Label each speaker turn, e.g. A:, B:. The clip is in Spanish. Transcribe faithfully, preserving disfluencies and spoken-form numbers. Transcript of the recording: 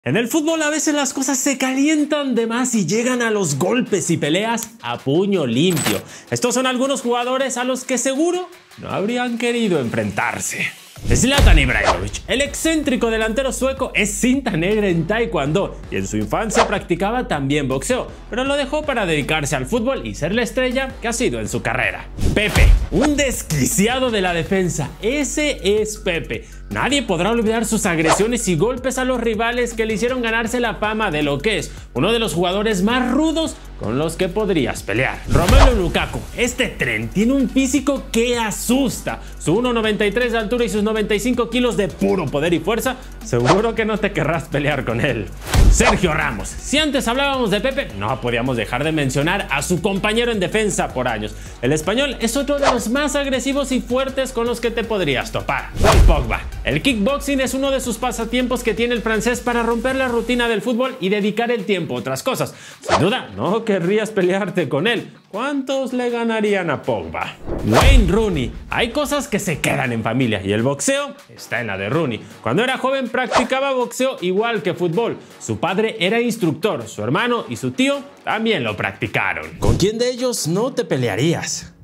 A: En el fútbol a veces las cosas se calientan de más y llegan a los golpes y peleas a puño limpio. Estos son algunos jugadores a los que seguro no habrían querido enfrentarse. Zlatan Ibrahimović, el excéntrico delantero sueco, es cinta negra en taekwondo y en su infancia practicaba también boxeo, pero lo dejó para dedicarse al fútbol y ser la estrella que ha sido en su carrera. Pepe, un desquiciado de la defensa, ese es Pepe. Nadie podrá olvidar sus agresiones y golpes a los rivales que le hicieron ganarse la fama de lo que es uno de los jugadores más rudos con los que podrías pelear. Romelu Lukaku, este tren, tiene un físico que asusta. Su uno noventa y tres de altura y sus noventa y cinco kilos de puro poder y fuerza, seguro que no te querrás pelear con él. Sergio Ramos. Si antes hablábamos de Pepe, no podíamos dejar de mencionar a su compañero en defensa por años. El español es otro de los más agresivos y fuertes con los que te podrías topar. Paul Pogba. El kickboxing es uno de sus pasatiempos que tiene el francés para romper la rutina del fútbol y dedicar el tiempo a otras cosas. Sin duda, no querrías pelearte con él. ¿Cuántos le ganarían a Pogba? Wayne Rooney. Hay cosas que se quedan en familia y el boxeo está en la de Rooney. Cuando era joven practicaba boxeo igual que fútbol. Su padre era instructor, su hermano y su tío también lo practicaron. ¿Con quién de ellos no te pelearías?